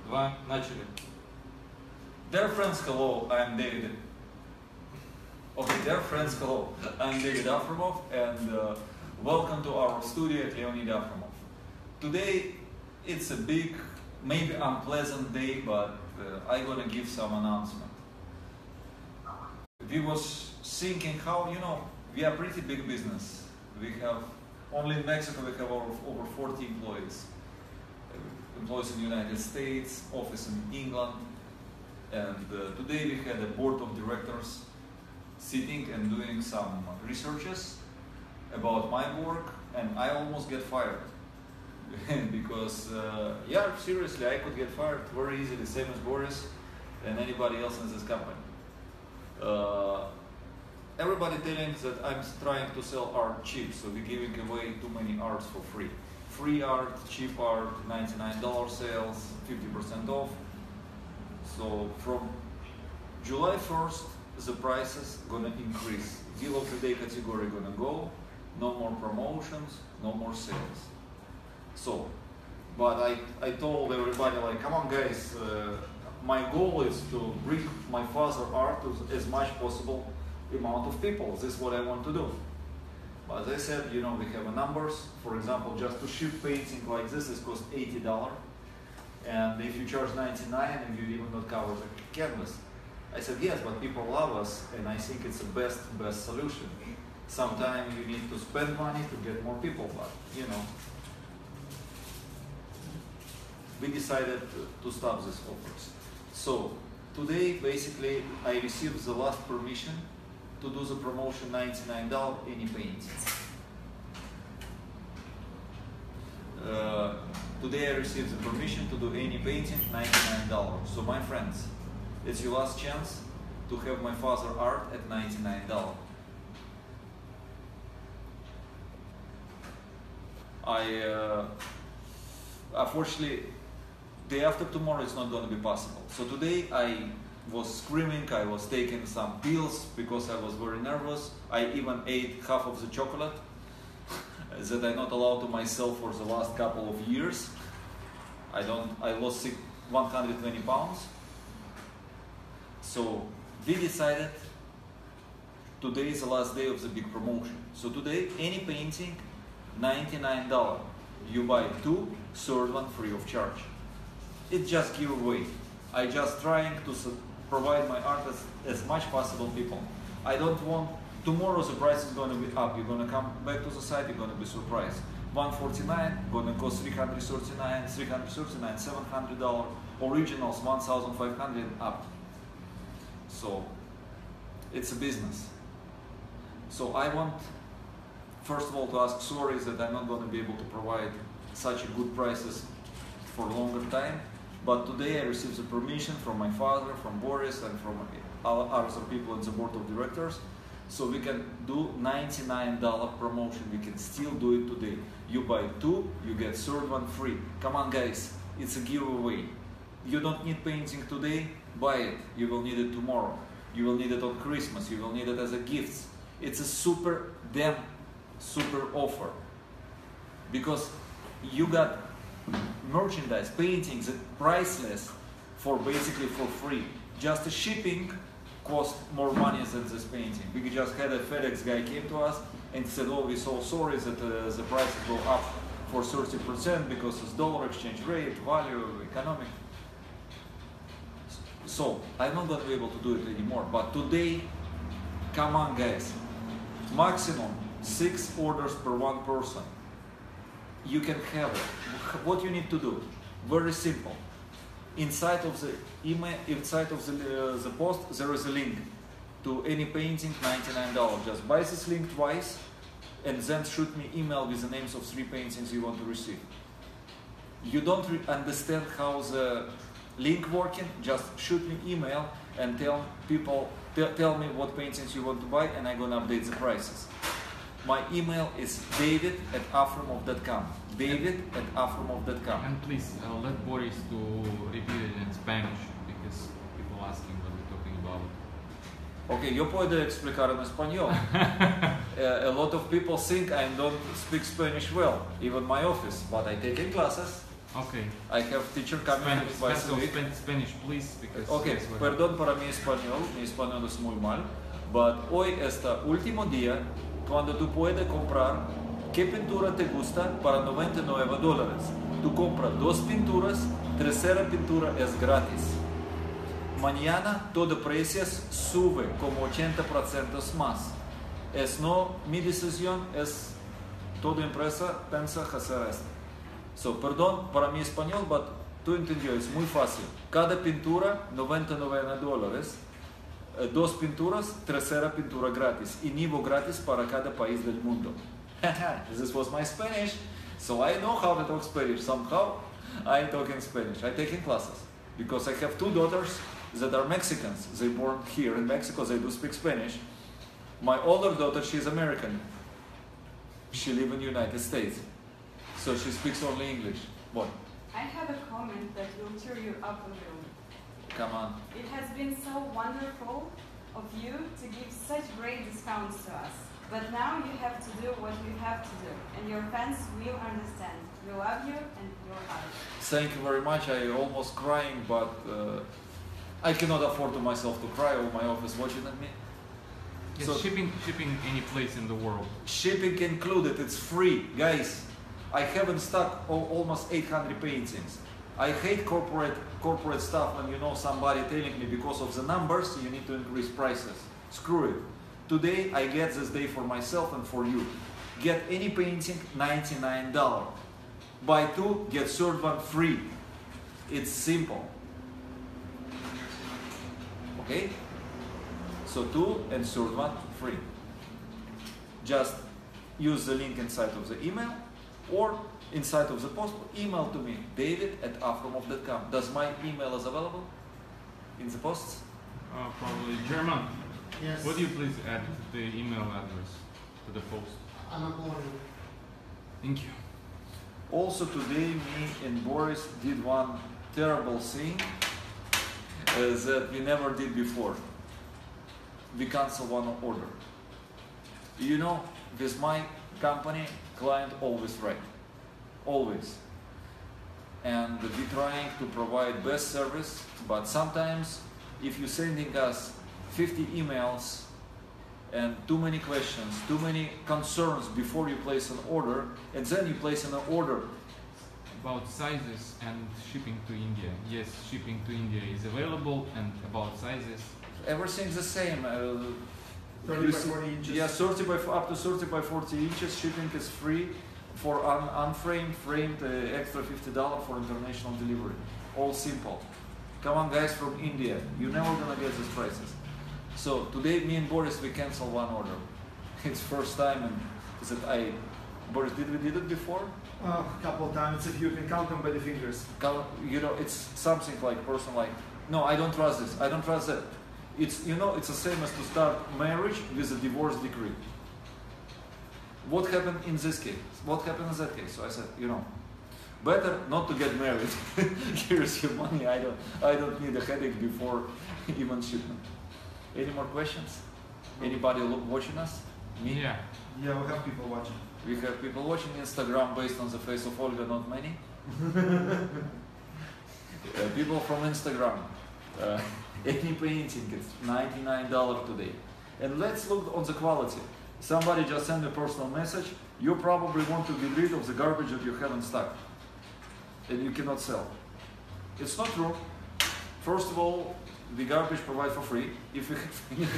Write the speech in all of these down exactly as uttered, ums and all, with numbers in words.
Два, начали. Dear friends, hello, I'm David. Okay, dear friends, hello, I'm David Afromov, and uh, welcome to our studio at Leonid Afromov. Today, it's a big, maybe unpleasant day, but uh, I'm gonna give some announcement. We was thinking how, you know, we are pretty big business. We have, only in Mexico we have over, over forty employees. Employees in the United States, office in England, and uh, today we had a board of directors sitting and doing some researches about my work, and I almost get fired. Because, uh, yeah, seriously, I could get fired very easily, same as Boris and anybody else in this company. Uh, everybody telling that I'm trying to sell art cheap, so we're giving away too many arts for free. Free art, cheap art, ninety-nine dollar sales, fifty percent off. So from July first, the prices gonna increase. Deal of the day category gonna go, no more promotions, no more sales. So, but I, I told everybody, like, come on guys, uh, my goal is to bring my father art to as much possible amount of people. This is what I want to do. But as I said, you know, we have numbers. For example, just to ship painting like this, it costs eighty dollars. And if you charge ninety-nine and you even not cover the canvas. I said, yes, but people love us, and I think it's the best, best solution. Sometimes you need to spend money to get more people, but, you know. We decided to, to stop these offers. So, today, basically, I received the last permission to do the promotion ninety-nine dollars any painting. Uh, today I received the permission to do any painting ninety-nine dollars. So my friends, it's your last chance to have my father art at ninety-nine dollars. I, uh, unfortunately, day after tomorrow is not going to be possible. So today I was screaming, I was taking some pills because I was very nervous. I even ate half of the chocolate that I'm not allowed to myself for the last couple of years. I don't, I lost one hundred twenty pounds. So we decided today is the last day of the big promotion. So today, any painting, ninety-nine dollars. You buy two, third one free of charge. It's just giveaway. I just trying to provide my art as, as much possible people. I don't want, tomorrow the price is going to be up. You're going to come back to the site, you're going to be surprised. one forty-nine, going to cost three hundred thirty-nine, three hundred thirty-nine, seven hundred dollars. Originals, one thousand five hundred up. So, it's a business. So I want, first of all, to ask sorry that I'm not going to be able to provide such a good prices for a longer time. But today I received the permission from my father, from Boris, and from other people in the board of directors. So we can do ninety-nine dollar promotion. We can still do it today. You buy two, you get third one free. Come on guys, it's a giveaway. You don't need painting today, buy it. You will need it tomorrow. You will need it on Christmas. You will need it as a gift. It's a super, damn super offer. Because you got merchandise, paintings, priceless for basically for free. Just the shipping cost more money than this painting. We just had a FedEx guy came to us and said, oh, we're so sorry that uh, the prices go up for thirty percent because it's dollar exchange rate, value, economic. So, I'm not going to be able to do it anymore. But today, come on guys, maximum six orders per one person. You can have it. What you need to do, very simple. Inside of the email, inside of the, uh, the post, there is a link to any painting, ninety-nine dollars. Just buy this link twice, and then shoot me email with the names of three paintings you want to receive. You don't re understand how the link working? Just shoot me email and tell people, tell me what paintings you want to buy, and I'm gonna update the prices. My email is david at afromov dot com. David at afromov dot com. And please uh, let Boris to repeat it in Spanish because people asking what we're talking about. Okay, yo puedo explicar en español. uh, a lot of people think I don't speak Spanish well, even my office, but I take classes. Okay. I have teacher coming Spanish, twice a special week. Span- Spanish, please, because Ok, yes, we have- perdón para mi español, mi español es muy mal, but hoy es el último día cuando tú puedes comprar qué pintura te gusta para noventa y nueve dólares. Tú compras dos pinturas, tercera pintura es gratis. Mañana todo precios sube como ochenta por ciento más. Es no mi decisión, es toda empresa piensa hacer esto. So, perdón para mi español, but tú entendió, es muy fácil. Cada pintura, noventa y nueve dólares. Eh, dos pinturas, tercera pintura gratis. Y nivo gratis para cada país del mundo. This was my Spanish, so I know how to talk Spanish. Somehow, I talk in Spanish. I take in classes. Because I have two daughters that are Mexicans. They born here in Mexico, they do speak Spanish. My older daughter, she's American. She live in the United States. So she speaks only English. What? I have a comment that will cheer you up a little. Come on. It has been so wonderful of you to give such great discounts to us. But now you have to do what you have to do, and your fans will understand. We love you and you're out. Thank you very much. I almost crying, but uh, I cannot afford to myself to cry. All my office watching at me. Yes, So- shipping, shipping any place in the world. Shipping included. It's free, guys. I have in stock al- almost eight hundred paintings. I hate corporate corporate stuff when you know somebody telling me because of the numbers you need to increase prices. Screw it. Today I get this day for myself and for you. Get any painting, ninety-nine dollars. Buy two, get third one free. It's simple. Okay? So two and third one free. Just use the link inside of the email or inside of the post. Email to me, david at afromov dot com. Does my email is available in the posts? Uh, probably German. Yes. Would you please add the email address to the post? Anatoly. Thank you. Also today, me and Boris did one terrible thing uh, that we never did before. We cancel one order. You know, with my company, client always right. Always. And we're trying to provide best service, but sometimes if you're sending us fifty emails and too many questions, too many concerns before you place an order, and then you place an order. About sizes and shipping to India. Yes, shipping to India is available, and about sizes. Everything's the same. Uh, thirty you by see- forty inches. Yeah, thirty by f- up to thirty by forty inches. Shipping is free for un- unframed, framed, uh, extra fifty dollars for international delivery. All simple. Come on, guys from India. You're never gonna get these prices. So today, me and Boris we cancel one order. It's first time, and is it I? Boris, did we did it before? Uh, a couple of times, if you can count them by the fingers. Cal- You know, it's something like person like, no, I don't trust this. I don't trust that. It's you know, it's the same as to start marriage with a divorce decree. What happened in this case? What happened in that case? So I said, you know, better not to get married. Here's your money. I don't, I don't need a headache before even shipment. Any more questions? Anybody look, watching us? Me? Yeah. Yeah, we have people watching. We have people watching Instagram based on the face of Olga, not many. Uh, people from Instagram. Uh, any painting, it's ninety-nine dollars today. And let's look on the quality. Somebody just sent a personal message. You probably want to get rid of the garbage that you have in stock and you cannot sell. It's not true. First of all, the garbage provided for free. If we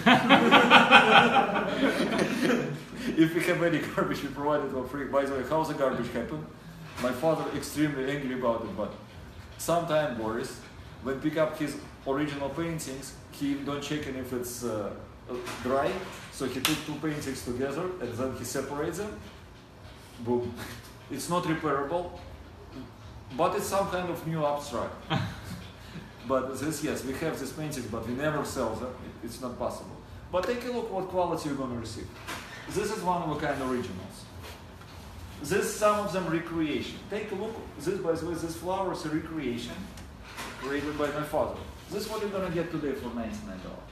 if we have any garbage, we provide it for free. By the way, how the garbage happen? My father extremely angry about it, but sometime Boris, when pick up his original paintings, he don't check if it's uh, dry. So he took two paintings together and then he separates them. Boom. It's not repairable, but it's some kind of new abstract. But this, yes, we have these paintings, but we never sell them. It- It's not possible. But take a look what quality you're going to receive. This is one of a kind originals. This, some of them recreation. Take a look. This, by the way, this flower is a recreation created by my father. This is what you're going to get today for ninety-nine dollars.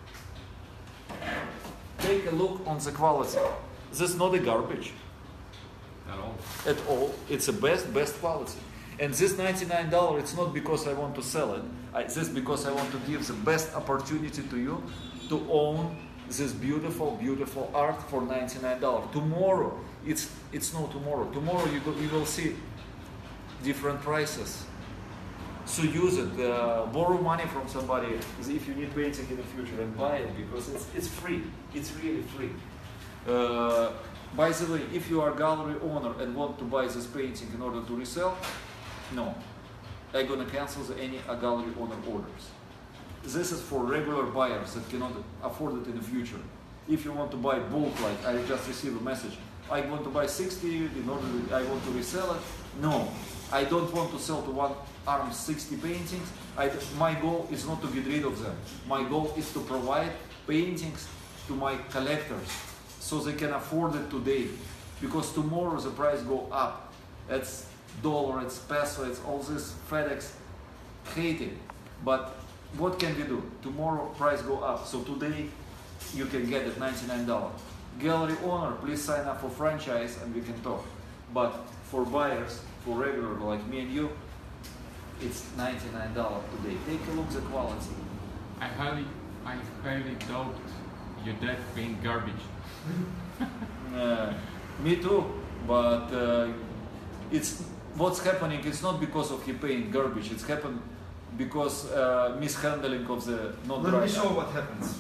Take a look on the quality. This is not a garbage At all. at all. It's the best, best quality. And this ninety-nine dollars, it's not because I want to sell it. I, this is because I want to give the best opportunity to you to own this beautiful, beautiful art for ninety-nine dollars. Tomorrow, it's it's no tomorrow. Tomorrow you go, you will see different prices. So use it. Uh, borrow money from somebody if you need painting in the future and buy it because it's it's free. It's really free. Uh, by the way, if you are a gallery owner and want to buy this painting in order to resell, no, I'm gonna cancel the, any uh, gallery owner orders. This is for regular buyers that cannot afford it in the future. If you want to buy bulk, like I just received a message, I want to buy sixty in order to, I want to resell it. No, I don't want to sell to one arm sixty paintings. I, my goal is not to get rid of them. My goal is to provide paintings to my collectors so they can afford it today. Because tomorrow the price go up. It's dollar, it's peso, it's all this FedEx. Hate it. But what can we do? Tomorrow price go up. So today you can get it ninety-nine dollars. Gallery owner, please sign up for franchise and we can talk. But for buyers, for regular like me and you, it's ninety-nine dollars today. Take a look at the quality. I highly, I highly doubt your dad paint garbage. uh, me too, but uh, it's what's happening. It's not because of he paint garbage. It's happened because uh, mishandling of the not Let dry. me show what happens.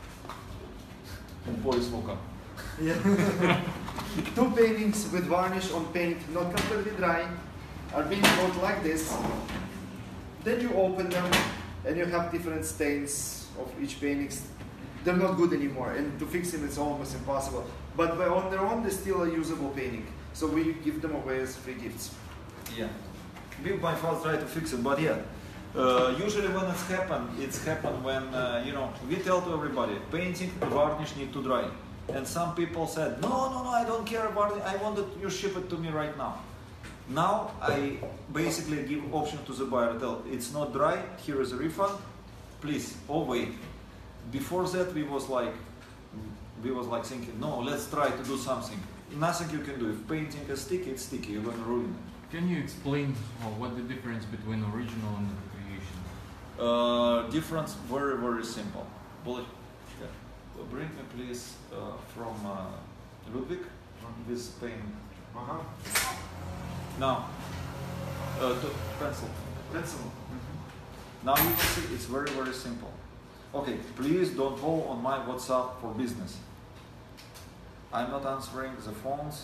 Boys woke up. Yeah. Two paintings with varnish on paint, not completely dry, are being bought like this. Then you open them and you have different stains of each painting. They're not good anymore, and to fix them it's almost impossible. But by on their own, they're still a usable painting. So we give them away as free gifts. Yeah. We by far try to fix it, but yeah. Uh, usually when it's happened, it's happened when, uh, you know, we tell to everybody, painting, varnish need to dry. And some people said, no, no, no, I don't care about it, I want it, you ship it to me right now. Now I basically give option to the buyer, tell, it's not dry, here is a refund, please, oh wait. Before that we was like, we was like thinking, no, let's try to do something. Nothing you can do, if painting is sticky, it's sticky, you're gonna ruin it. Can you explain uh, what the difference between original and recreation? Uh, difference very very simple. Bullet. Yeah. Well, bring me please uh, from uh, Ludwig this pen. Uh-huh. Now, uh, to pencil. Pencil. Mm-hmm. Now you can see it's very very simple. Okay, please don't go on my WhatsApp for business. I'm not answering the phones.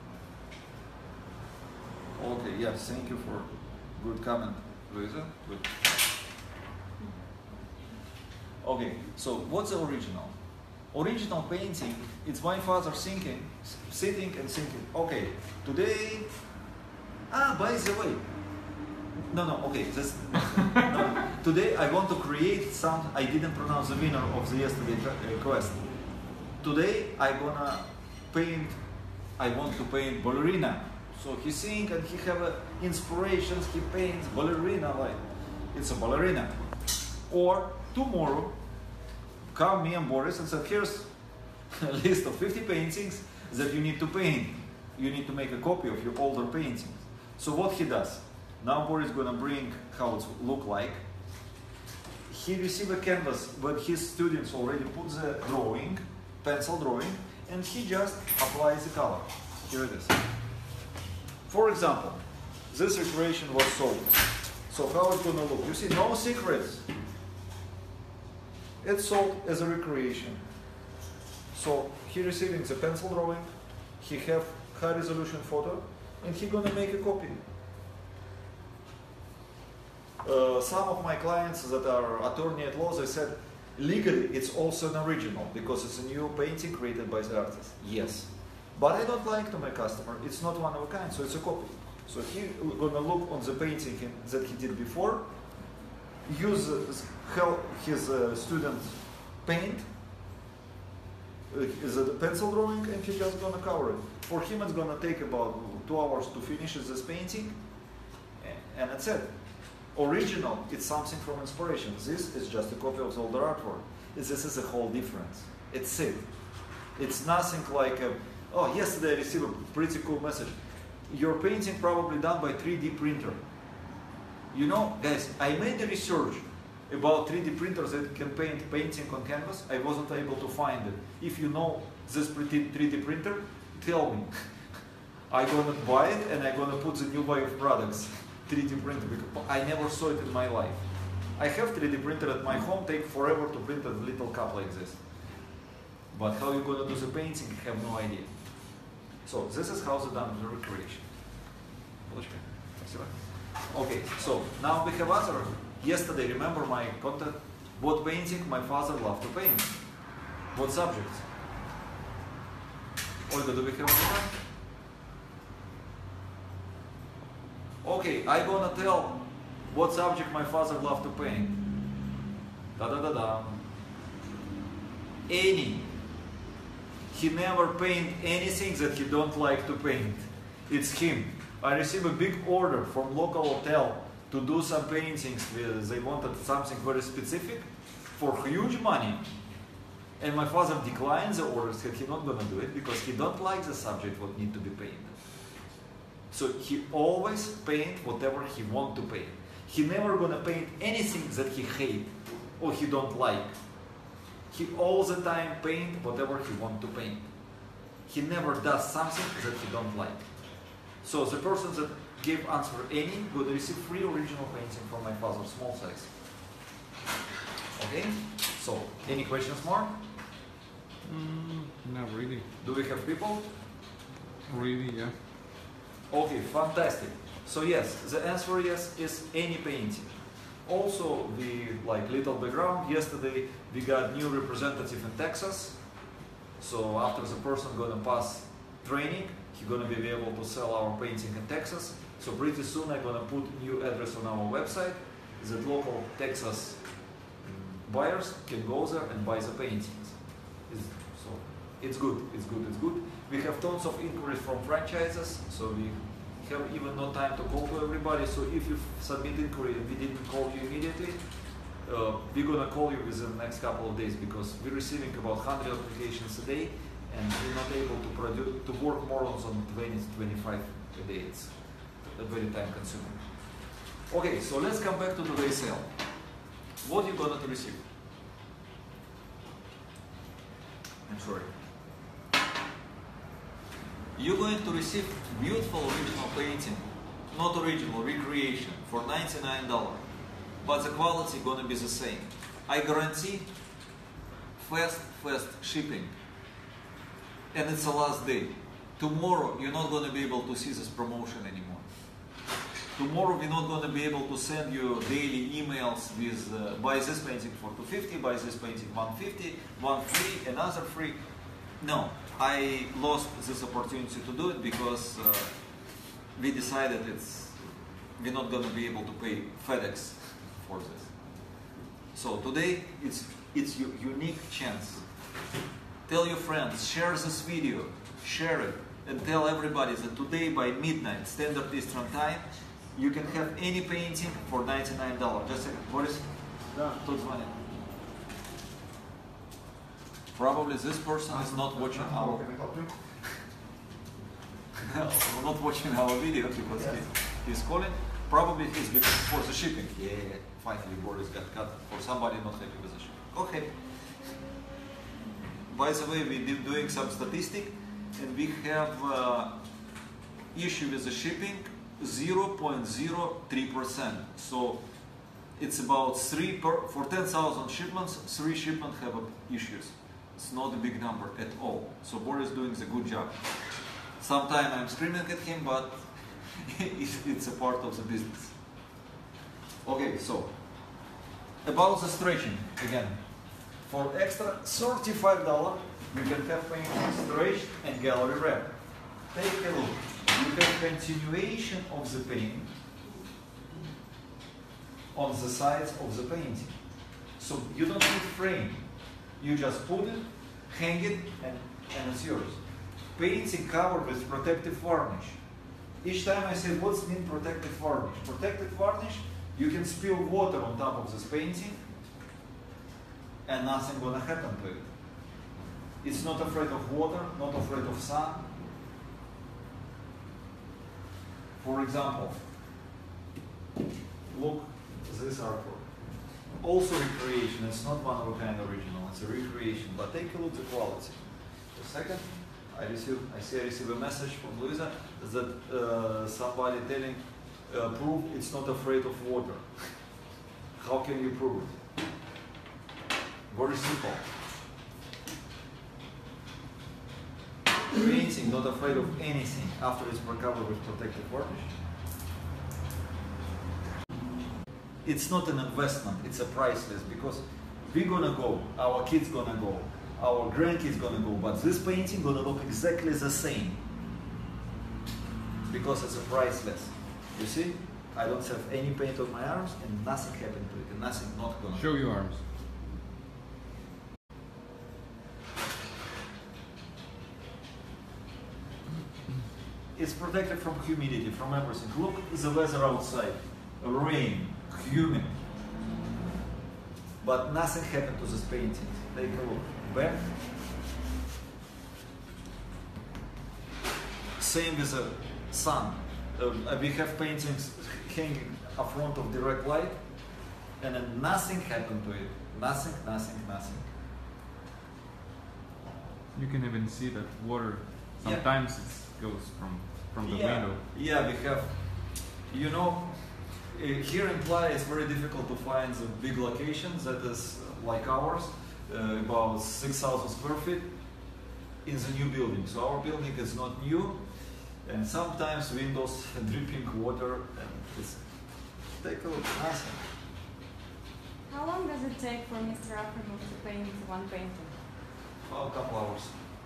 Okay, yes, thank you for good comment, Luisa. Good. Okay, so what's the original? Original painting, it's my father thinking, sitting and thinking, okay, today, ah, by the way, no, no, okay, this, no, today I want to create some, I didn't pronounce the winner of the yesterday quest. Today I gonna paint, I want to paint ballerina. So he sing and he have uh, inspirations, he paints ballerina like, it's a ballerina. Or tomorrow, come me and Boris and said, here's a list of fifty paintings that you need to paint. You need to make a copy of your older paintings. So what he does, now Boris is gonna bring how it look like. He receive a canvas where his students already put the drawing, pencil drawing, and he just applies the color. Here it is. For example, this recreation was sold. So how it's gonna look? You see, no secrets. It's sold as a recreation. So he receiving the pencil drawing, he have high resolution photo, and he gonna make a copy. Uh, some of my clients that are attorney at law, they said, legally it's also an original because it's a new painting created by the artist. Yes. But I don't like to my customer, it's not one of a kind, so it's a copy. So he gonna look on the painting that he did before, use help his uh, student paint, uh, is a pencil drawing, and he just gonna cover it. For him it's gonna take about two hours to finish this painting, and that's it. Original, it's something from inspiration. This is just a copy of the older artwork. This is a whole difference. It's it. It's nothing like a, oh, yesterday I received a pretty cool message. Your painting probably done by three D printer. You know, guys, I made a research about three D printers that can paint painting on canvas. I wasn't able to find it. If you know this pretty three D printer, tell me. I'm gonna buy it and I'm gonna put the new way of products, three D printer, because I never saw it in my life. I have three D printer at my home, take forever to print a little cup like this. But how you gonna do the painting, I have no idea. So this is how they done the recreation. Okay, so now we have other. Yesterday, remember my content? What painting my father loved to paint? What subjects? Olga, do we have more? Okay, I'm gonna tell what subject my father loved to paint. Da da da da. Any. He never paint anything that he don't like to paint. It's him. I received a big order from local hotel to do some paintings. With, they wanted something very specific for huge money. And my father declined the orders, that he's not gonna do it because he don't like the subject what need to be painted. So he always paint whatever he want to paint. He never gonna paint anything that he hate or he don't like. He all the time paint whatever he want to paint. He never does something that he don't like. So the person that gave answer any would receive free original painting from my father, small size. Okay? So, any questions more? Mm, not really. Do we have people? Really, yeah. Okay, fantastic. So yes, the answer yes is any painting. Also, the like little background. Yesterday we got new representative in Texas. So after the person gonna pass training, he gonna be able to sell our painting in Texas. So pretty soon I'm gonna put new address on our website that local Texas buyers can go there and buy the paintings. It's, so it's good, it's good, it's good. We have tons of inquiries from franchises, so we have even no time to call to everybody. So if you submit inquiry and we didn't call you immediately, uh, we're gonna call you within the next couple of days because we're receiving about one hundred applications a day, and we're not able to produce to work more than twenty to twenty-five a day. It's very time consuming. Okay, so let's come back to today's sale. What are you gonna receive? I'm sorry. You're going to receive beautiful original painting, not original, recreation, for ninety-nine dollars. But the quality is going to be the same. I guarantee fast, fast shipping. And it's the last day. Tomorrow, you're not going to be able to see this promotion anymore. Tomorrow, we're not going to be able to send you daily emails with uh, buy this painting for two hundred fifty, buy this painting one hundred fifty, one free, another free. No, I lost this opportunity to do it because uh, we decided it's we're not going to be able to pay FedEx for this. So today it's it's your unique chance. Tell your friends, share this video, share it, and tell everybody that today by midnight Standard Eastern Time you can have any painting for ninety-nine dollars. Just a second, Boris. Да. Тут звонит. Probably this person is not watching our Can I help you? not watching our video because Yes. he, he's calling. Probably he's because for the shipping. Yeah, yeah, yeah. Finally Boris got cut for somebody not happy with the shipping. Okay. By the way, we've been doing some statistic and we have uh, issue with the shipping zero point zero three percent. So it's about three per, for ten thousand shipments, three shipments have issues. It's not a big number at all. So Boris is doing a good job. Sometimes I'm screaming at him, but it's a part of the business. Okay, so about the stretching again. For extra thirty-five dollars, you can have painting stretched and gallery wrap. Take a look. You have continuation of the paint on the sides of the painting. So you don't need frame. You just put it, hang it, and, and it's yours. Painting covered with protective varnish. Each time I say, what's mean protective varnish? Protective varnish, you can spill water on top of this painting and nothing gonna happen to it. It's not afraid of water, not afraid of sun. For example, look this artwork. Also recreation, it's not one of a kind original, it's a recreation, but take a look at the quality. A second, I receive, I see I receive a message from Luisa that uh, somebody telling, uh, prove it's not afraid of water. How can you prove it? Very simple. Painting, not afraid of anything after it's covered with protective varnish. It's not an investment, it's a priceless, because we're gonna go, our kids gonna go, our grandkids gonna go, but this painting gonna look exactly the same because it's a priceless. You see, I don't have any paint on my arms and nothing happened to it, and nothing not gonna. Show your arms. It's protected from humidity, from everything. Look at the weather outside, rain, humid, but nothing happened to this painting. Take a look. Back. Same with the sun. Uh, we have paintings hanging in front of direct light, and then nothing happened to it. Nothing, nothing, nothing. You can even see that water sometimes it goes from from the yeah. window. Yeah, we have. You know, uh, here in Playa it's very difficult to find the big locations that is uh, like ours, uh, about six thousand square feet in the new building. So our building is not new, and sometimes windows dripping water, and it's take a look. Nothing. How long does it take for Mister Afremov to paint one painting? Oh, a couple hours.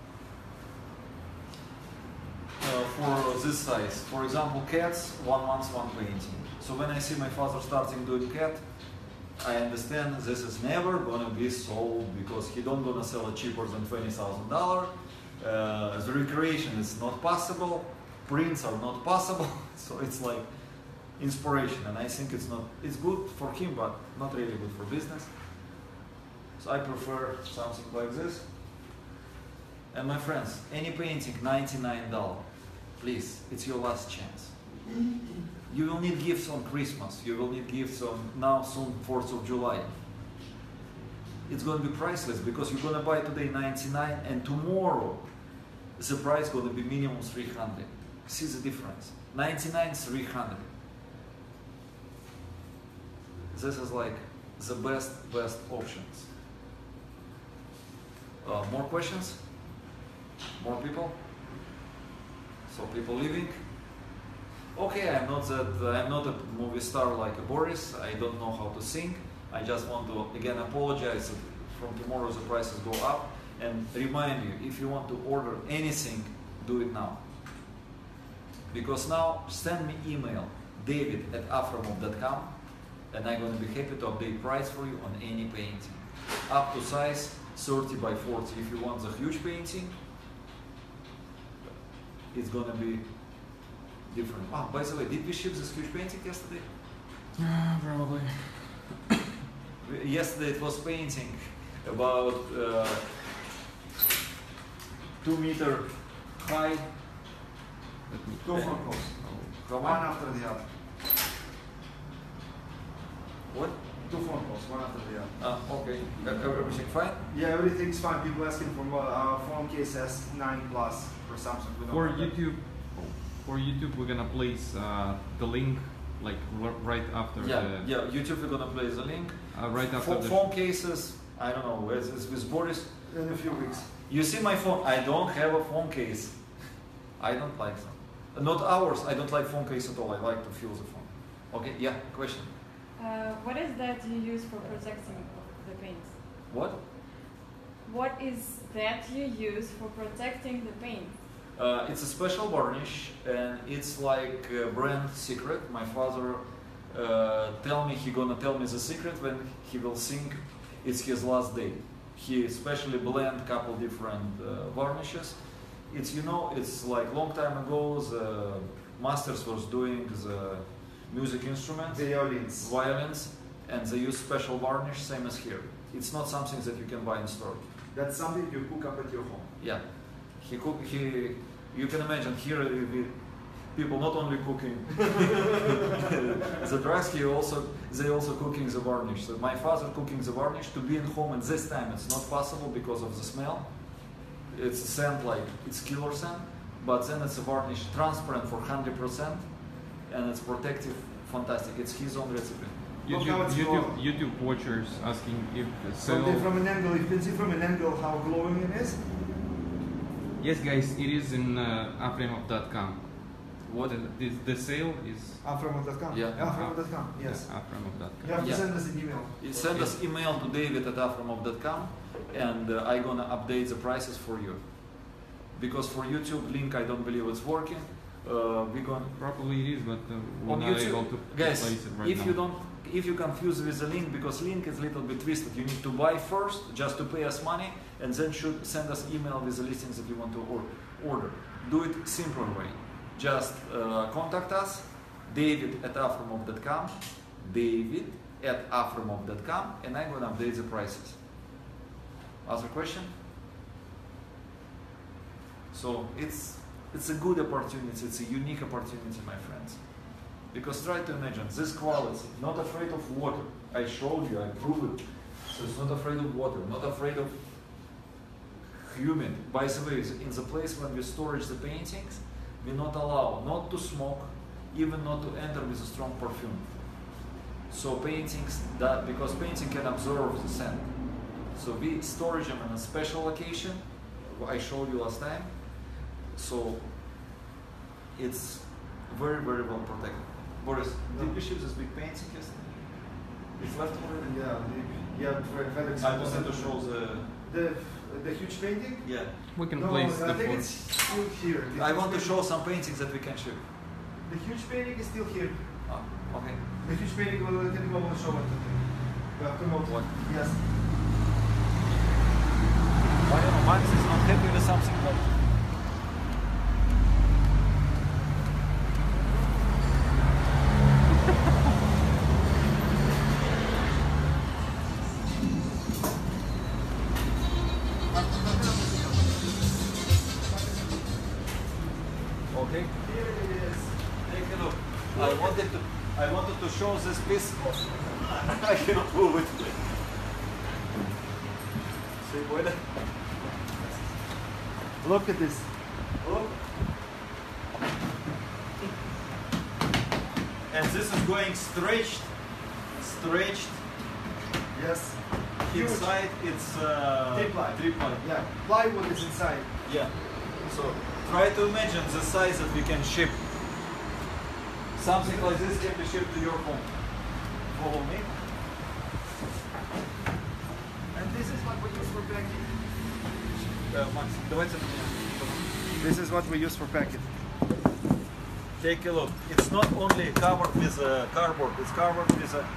Uh, for this size, for example, cats, one month, one painting. So when I see my father starting doing cat, I understand this is never gonna be sold because he don't gonna sell it cheaper than twenty thousand dollars. Uh, the recreation is not possible, prints are not possible. So it's like inspiration, and I think it's not. It's good for him, but not really good for business. So I prefer something like this. And my friends, any painting, ninety-nine dollars. Please, it's your last chance. You will need gifts on Christmas. You will need gifts on now soon, fourth of July. It's going to be priceless because you're going to buy today ninety-nine and tomorrow the price going to be minimum three hundred. See the difference? ninety-nine, three hundred. This is like the best, best options. Uh, more questions? More people? So people leaving? Okay, I'm not that. I'm not a movie star like Boris. I don't know how to sing. I just want to again apologize that from tomorrow the prices go up, and remind you, if you want to order anything, do it now. Because now send me email david at afremov dot com, and I'm going to be happy to update price for you on any painting, up to size thirty by forty. If you want the huge painting, it's going to be different. Ah, by the way, did we ship this huge painting yesterday? Uh, probably. Yesterday it was painting about uh, two meter high. Two front rows. How One much? after the other. What? Two front rows, one after the other. Ah, okay. Uh, Everything fine? Yeah, everything's fine. People asking for uh, phone case S nine plus for Samsung. We don't For have that. YouTube, for YouTube, we're gonna place uh, the link like r right after Yeah, the yeah. YouTube, we're gonna place the link. uh, right after Phone, the. phone cases, I don't know, with, with Boris. In a few weeks. You see my phone, I don't have a phone case. I don't like them. Not ours, I don't like phone case at all. I like to feel the phone. Okay, yeah, question. Uh, what is that you use for protecting the paint? What? What is that you use for protecting the paint? Uh, it's a special varnish, and it's like a brand secret. My father uh, tell me he gonna tell me the secret when he will sing. It's his last day. He especially blend couple different uh, varnishes. It's, you know, it's like long time ago the masters was doing the music instruments, Violins. violins, and they use special varnish, same as here. It's not something that you can buy in store. That's something you cook up at your home. Yeah, he cook. He, you can imagine here we people not only cooking the Dragsky, also they also cooking the varnish. So my father cooking the varnish. To be in home at this time, it's not possible because of the smell. It's a scent like it's killer scent, but then it's a varnish transparent for one hundred percent, and it's protective, fantastic. It's his own recipe. Look how YouTube, it's YouTube, glowing. YouTube watchers asking if the From, sale. the, from an angle, you can see from an angle how glowing it is. Yes, guys, it is in uh, afremov dot com. What the, the, the sale is? Afremov dot com. Yeah. Afremov dot com. Yes. afremov dot com. You have to Yeah. send us an email. You send us email to david at afremov dot com, and uh, I'm gonna update the prices for you. Because for YouTube link, I don't believe it's working. Uh, we're gonna Probably it is, but uh, we're on not YouTube, able to guys. place it right if now. you don't, if you confuse with the link, because link is a little bit twisted, you need to buy first just to pay us money, and then should send us email with the listings that you want to or- order. Do it simple way. Just uh, contact us, David at afremov dot com, David at afremov dot com, and I'm gonna update the prices. Other question? So it's it's a good opportunity. It's a unique opportunity, my friends. Because try to imagine this quality, not afraid of water. I showed you, I proved it. So it's not afraid of water, not afraid of humid. By the way, in the place when we storage the paintings, we not allow not to smoke, even not to enter with a strong perfume. So paintings that because painting can absorb the scent. So we storage them in a special location. I showed you last time. So it's very very well protected. Boris, No. did you ship this big painting yesterday? It's left already. Yeah. The, yeah. For FedEx. I just had to show the. the the huge painting. Yeah. We can No, place I the think photo. it's still here. The I huge want to painting- show some paintings that we can ship. The huge painting is still here. Ah, okay. The huge painting will can go and show it. We have to note. What? Yes. I don't know, Max is not happy with something, but okay. Here it is. Take a look. I wanted to I wanted to show this piece. I cannot move it. See, boy. Look at this. Look. And this is going stretched, stretched. Yes. Huge. Inside it's uh, Three ply. Three ply. Yeah. Plywood is inside. Yeah. So try to imagine the size that we can ship. Something like this can be shipped to your home. Follow me. And this is what we use for packing. Uh, Max, давайте. This is what we use for packing. Take a look. It's not only covered with uh, cardboard, it's covered with a...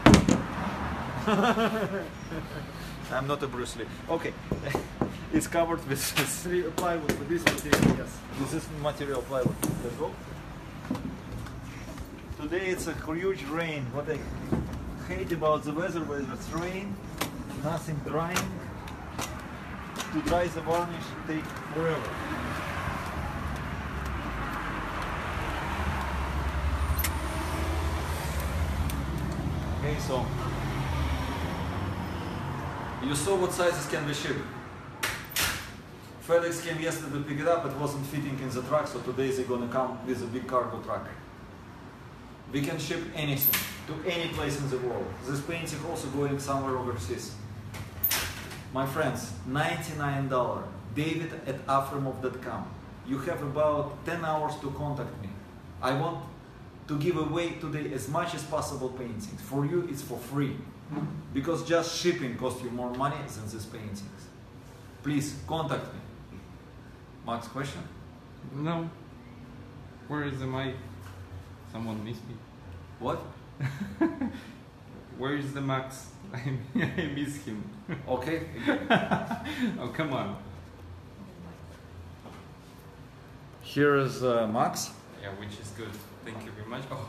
I'm not a Bruce Lee. Okay. It's covered with Three plywood with this material. Yes. this is material plywood. Let's go. Today it's a huge rain. What I hate about the weather when it's rain, nothing drying. To dry the varnish take forever. Okay, so you saw what sizes can be shipped. FedEx came yesterday to pick it up, it wasn't fitting in the truck, so today they're gonna come with a big cargo truck. We can ship anything to any place in the world. This painting also going somewhere overseas. My friends, ninety-nine dollars. David at afremov dot com. You have about ten hours to contact me. I want to give away today as much as possible paintings. For you, it's for free. Because just shipping costs you more money than these paintings. Please contact me. Max, question? No. Where is the mic? Someone missed me. What? Where is the Max? I, I miss him. Okay. Oh, come on. Here is uh, Max. Yeah, which is good. Thank you very much. Oh.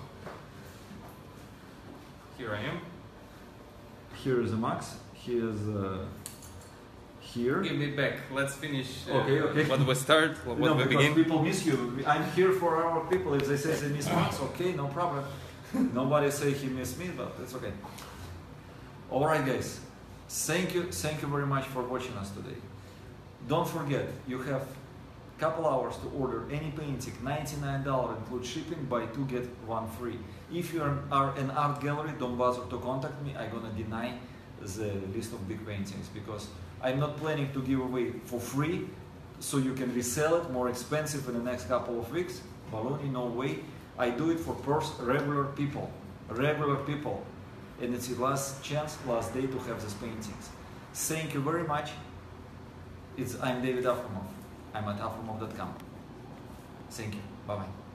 Here I am. Here is Max. He is uh, here. Give me back. Let's finish uh, Okay, okay. what we start, what No, we because begin. people miss you. I'm here for our people. If they say they miss Max, okay, no problem. Nobody say he missed me, but it's okay. All right, guys. Thank you, thank you very much for watching us today. Don't forget, you have a couple hours to order any painting. ninety-nine dollars include shipping. Buy two get one free. If you are, are an art gallery, don't bother to contact me. I'm gonna deny the list of big paintings because I'm not planning to give away for free, so you can resell it more expensive in the next couple of weeks. Baloney, no way. I do it for pers regular people, regular people, and it's the last chance, last day to have these paintings. Thank you very much. It's I'm David Afromov. I'm at afromov dot com. Thank you. Bye bye.